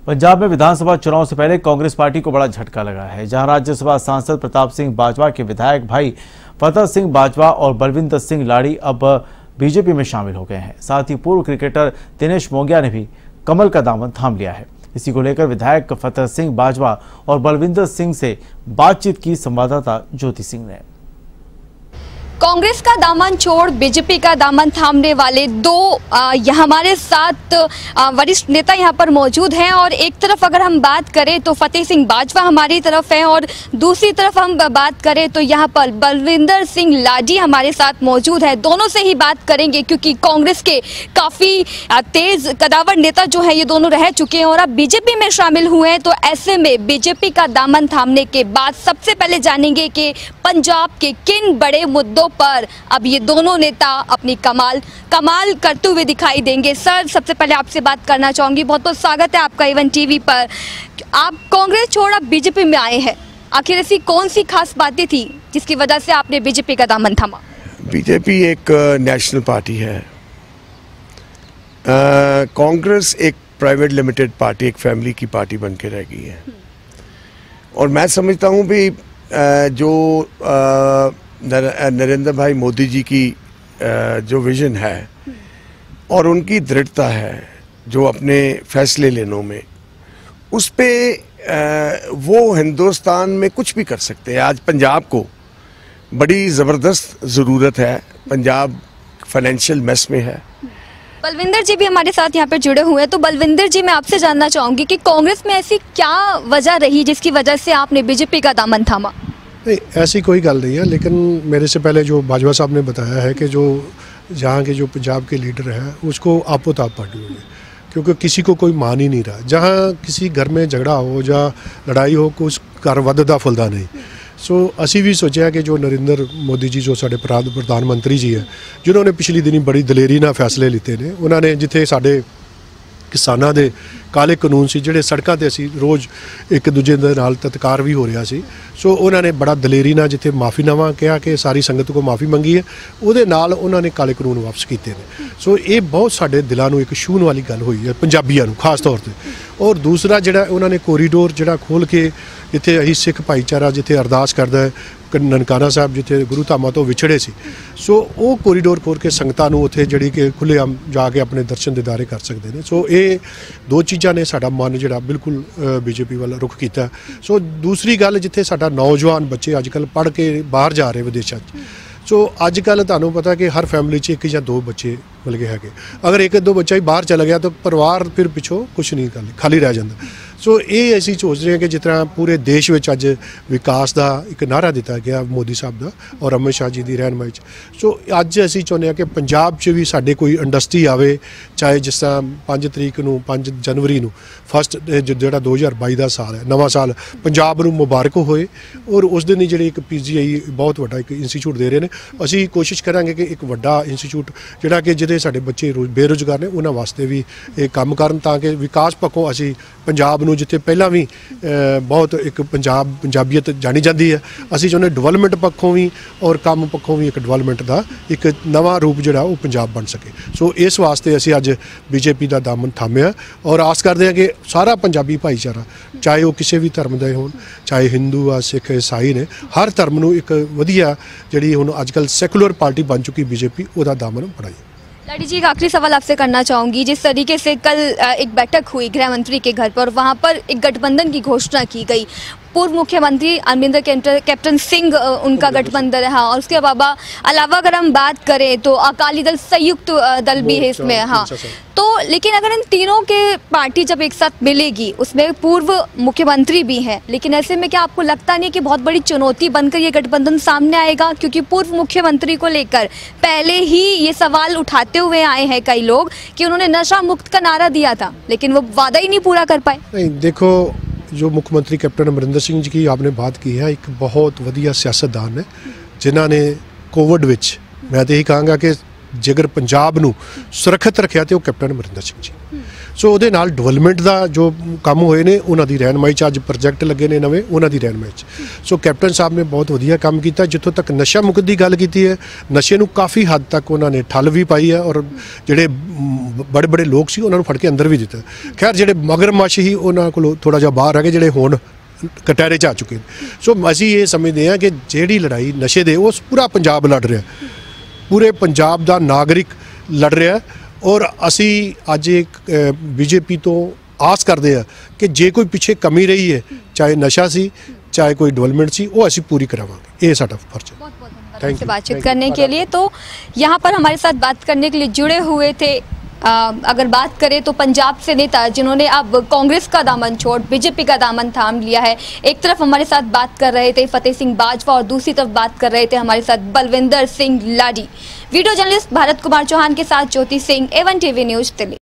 पंजाब में विधानसभा चुनाव से पहले कांग्रेस पार्टी को बड़ा झटका लगा है, जहां राज्यसभा सांसद प्रताप सिंह बाजवा के विधायक भाई फतेह सिंह बाजवा और बलविंदर सिंह लाड़ी अब बीजेपी में शामिल हो गए हैं। साथ ही पूर्व क्रिकेटर दिनेश मोंगिया ने भी कमल का दामन थाम लिया है। इसी को लेकर विधायक फतेह सिंह बाजवा और बलविंदर सिंह से बातचीत की संवाददाता ज्योति सिंह ने। कांग्रेस का दामन छोड़ बीजेपी का दामन थामने वाले दो हमारे साथ वरिष्ठ नेता यहाँ पर मौजूद हैं। और एक तरफ अगर हम बात करें तो फतेह सिंह बाजवा हमारी तरफ है और दूसरी तरफ हम बात करें तो यहाँ पर बलविंदर सिंह लाडी हमारे साथ मौजूद है। दोनों से ही बात करेंगे क्योंकि कांग्रेस के काफ़ी तेज कदावर नेता जो है ये दोनों रह चुके हैं और अब बीजेपी में शामिल हुए हैं। तो ऐसे में बीजेपी का दामन थामने के बाद सबसे पहले जानेंगे कि पंजाब के किन बड़े मुद्दों पर अब ये दोनों नेता अपनी कमाल करते हुए दिखाई देंगे। सर, सबसे पहले आपसे बात करना चाहूंगी, बहुत बहुत स्वागत है आपका इवन टीवी पर। आप कांग्रेस छोड़ अब बीजेपी में आए हैं, आखिर ऐसी कौन सी खास बातें थी जिसकी वजह से आपने बीजेपी का दामन थामा? बीजेपी एक नेशनल पार्टी है, कांग्रेस एक प्राइवेट लिमिटेड पार्टी, एक फैमिली की पार्टी बन के रह गई है। और मैं समझता हूँ भी जो नरेंद्र भाई मोदी जी की जो विजन है और उनकी दृढ़ता है जो अपने फैसले लेने में, उस पे वो हिंदुस्तान में कुछ भी कर सकते हैं। आज पंजाब को बड़ी ज़बरदस्त ज़रूरत है, पंजाब फाइनेंशियल मेस में है। बलविंदर जी भी हमारे साथ यहाँ पर जुड़े हुए हैं। तो बलविंदर जी, मैं आपसे जानना चाहूँगी कि कांग्रेस में ऐसी क्या वजह रही जिसकी वजह से आपने बीजेपी का दामन थामा? नहीं, ऐसी कोई गल नहीं है, लेकिन मेरे से पहले जो बाजवा साहब ने बताया है कि जो जहाँ के जो पंजाब के लीडर हैं उसको आपो ताप पार्टी होगी, क्योंकि किसी को कोई मान ही नहीं रहा। जहाँ किसी घर में झगड़ा हो या लड़ाई हो, कुछ घर वधदा फुलदा नहीं। सो असी भी सोचा कि जो नरेंद्र मोदी जी जो साडे प्रधानमंत्री जी है, जिन्होंने पिछली दिनी बड़ी दलेरी नाल फैसले लिते ने, उन्होंने जिथे साडे किसानां दे काले कानून से जिहड़े सड़कों ते असीं रोज़ एक दूजे दे नाल तत्कार भी हो रहा सी, सो उन्होंने बड़ा दलेरी नाल जिथे माफ़ीनामा कहा कि सारी संगत को माफ़ी मंगी है, उहदे नाल उन्होंने काले कानून वापस किए हैं। सो ये बहुत साडे दिलों नूं एक छूहण वाली गल हुई है पंजाबियों नूं खास तौर पर। और दूसरा जिहड़ा उन्होंने कोरीडोर जिहड़ा खोल के जिथे असीं सिख भाईचारा जिथे अरदास करदा है, ननकाना साहब जिथे गुरु धामां तो विछड़े सी, सो वो कोरीडोर खोल के संगतां नूं उत्थे जिहड़ी कि खुलेआम जाके अपने दर्शन दीदारे कर सकते हैं। सो ये दो चीज़ां ने साडा मन जिहड़ा बिल्कुल बीजेपी वाला रुख किया। सो दूसरी गल, जिथे साडा नौजवान बच्चे अजकल पढ़ के बाहर जा रहे विदेशों, सो अजकल तुहानूं पता कि हर फैमिली च एक या दो बच्चे मिल गए है। अगर एक दो बच्चा ही बाहर चला गया तो परिवार फिर पिछों कुछ नहीं खाली रह जाता। सो ये असीं सोच रहे हैं कि जिस तरह पूरे देश में अज विकास का एक नारा दिता गया मोदी साहब का और अमित शाह जी की रहनुमाई, सो अज असीं चाहुंदे हैं कि पंजाब च भी साडे कोई इंडस्ट्री आवे, चाहे जिस तरह 5 तरीक नूं 5 जनवरी नूं फस्ट जिहड़ा 2022 का साल है, नवा साल पंजाब नूं मुबारक होए। और उस दिन ही जिहड़ी एक PGI बहुत वड्डा एक इंस्टीट्यूट दे रहे हैं, असीं कोशिश करांगे कि एक वड्डा इंस्टीट्यूट जिहड़ा कि जिहदे साडे बच्चे बेरोजगार ने उन्हां वास्ते भी ये काम करन, तां कि विकास पक्खों असीं पंजाब नूं जिथे पहला भी बहुत एक पंजाबीयत जानी जाती है, असीं चाहुंदे डिवेलपमेंट पक्षों भी और काम पक्षों भी एक डिवेलपमेंट का एक नवा रूप जिहड़ा वो पंजाब बन सके। सो इस वास्ते असीं अज बीजेपी का दामन थामिया और आस करते हैं कि सारा पंजाबी भाईचारा, चाहे वो किसी भी धर्म के होण, चाहे हिंदू आ सिख ईसाई ने, हर धर्म नूं एक वधिया जिहड़ी हुण अजकल सैकुलर पार्टी बन चुकी बीजेपी, उहदा दामन बढ़ाई। लाडी जी, एक आखिरी सवाल आपसे करना चाहूँगी। जिस तरीके से कल एक बैठक हुई गृह मंत्री के घर पर, वहाँ पर एक गठबंधन की घोषणा की गई। पूर्व मुख्यमंत्री अमरिंदर कैप्टन सिंह उनका गठबंधन है, हाँ, और उसके अलावा अगर हम बात करें तो अकाली दल संयुक्त दल भी है इसमें, हाँ। तो लेकिन अगर इन तीनों के पार्टी जब एक साथ मिलेगी, उसमें पूर्व मुख्यमंत्री भी हैं, लेकिन ऐसे में क्या आपको लगता नहीं कि बहुत बड़ी चुनौती बनकर ये गठबंधन सामने आएगा? क्योंकि पूर्व मुख्यमंत्री को लेकर पहले ही ये सवाल उठाते हुए आए हैं कई लोग कि उन्होंने नशा मुक्त का नारा दिया था लेकिन वो वादा ही नहीं पूरा कर पाए। नहीं, देखो, जो मुख्यमंत्री कैप्टन अमरिंदर सिंह जी की आपने बात की है, एक बहुत वधिया सियासतदान है जिन्होंने कोविड विच, मैं तो यही कहूँगा कि जेकर पंजाब नूं सुरक्षित रखा तो कैप्टन अमरिंदर सिंह जी। ਸੋ ਉਹਦੇ ਨਾਲ ਡਿਵੈਲਪਮੈਂਟ ਦਾ ਜੋ ਕੰਮ ਹੋਏ ਨੇ ਉਹਨਾਂ ਦੀ ਰਹਿਨਮਾਈ 'ਚ ਅੱਜ ਪ੍ਰੋਜੈਕਟ ਲੱਗੇ ਨੇ ਨਵੇਂ, ਉਹਨਾਂ ਦੀ ਰਹਿਨਮਾਈ 'ਚ। ਸੋ ਕੈਪਟਨ ਸਾਹਿਬ ਨੇ ਬਹੁਤ ਵਧੀਆ ਕੰਮ ਕੀਤਾ। ਜਿੱਥੋਂ ਤੱਕ ਨਸ਼ਾ ਮੁਕਤ ਦੀ ਗੱਲ ਕੀਤੀ ਹੈ, ਨਸ਼ੇ ਨੂੰ ਕਾਫੀ ਹੱਦ ਤੱਕ ਉਹਨਾਂ ਨੇ ਠੱਲ ਵੀ ਪਾਈ ਹੈ ਔਰ ਜਿਹੜੇ ਬੜੇ ਬੜੇ ਲੋਕ ਸੀ ਉਹਨਾਂ ਨੂੰ ਫੜ ਕੇ ਅੰਦਰ ਵੀ ਦਿੱਤਾ। ਖੈਰ ਜਿਹੜੇ ਮਗਰਮੱਛ ਹੀ ਉਹਨਾਂ ਕੋਲੋਂ ਥੋੜ੍ਹਾ ਜਿਹਾ ਬਾਹਰ ਆ ਗਏ, ਜਿਹੜੇ ਹੁਣ ਕਟਹਿਰੇ 'ਚ ਆ ਚੁੱਕੇ ਨੇ। ਸੋ ਅਸੀਂ ਇਹ ਸਮਝਦੇ ਹਾਂ ਕਿ ਜਿਹੜੀ ਲੜਾਈ ਨਸ਼ੇ ਦੇ ਉਹ ਪੂਰਾ ਪੰਜਾਬ ਲੜ ਰਿਹਾ, ਪੂਰੇ ਪੰਜਾਬ ਦਾ ਨਾਗਰਿਕ ਲੜ ਰਿਹਾ। ਔਰ ਅਸੀਂ ਅੱਜ ਇੱਕ ਬੀਜੇਪੀ ਤੋਂ ਆਸ ਕਰਦੇ ਆ ਕਿ ਜੇ ਕੋਈ ਪਿੱਛੇ ਕਮੀ ਰਹੀ है, चाहे नशा सी चाहे कोई डेवलपमेंट सी, वो असी पूरी करावांगे। ये साडा फर्ज है। थैंक यू बातचीत करने के लिए। तो यहाँ पर हमारे साथ बात करने के लिए जुड़े हुए थे अगर बात करें तो पंजाब से नेता जिन्होंने अब कांग्रेस का दामन छोड़ बीजेपी का दामन थाम लिया है। एक तरफ हमारे साथ बात कर रहे थे फतेह सिंह बाजवा और दूसरी तरफ बात कर रहे थे हमारे साथ बलविंदर सिंह लाडी। वीडियो जर्नलिस्ट भारत कुमार चौहान के साथ Jyoti Singh, A1 TV news Delhi.